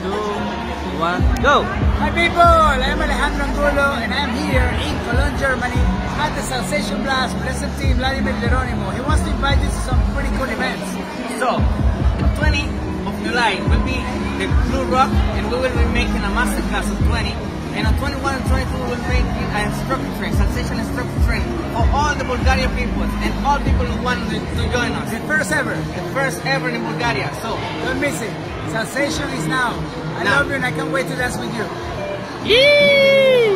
1, go! Hi people, I'm Alejandro Angulo and I'm here in Cologne, Germany at the Salsation Blast Blessed Team Vladimir Geronimo. He wants to invite you to some pretty cool events. So, 20 of July will be the Blue Rock and we will be making a masterclass of 20. And on 21 and 22 we will be making an instructor train, Salsation instructor train for all the Bulgarian people and all people who want to join us. The first ever. The first ever in Bulgaria. So, don't miss it. Salsation is now. I love you and I can't wait to dance with you. Yee!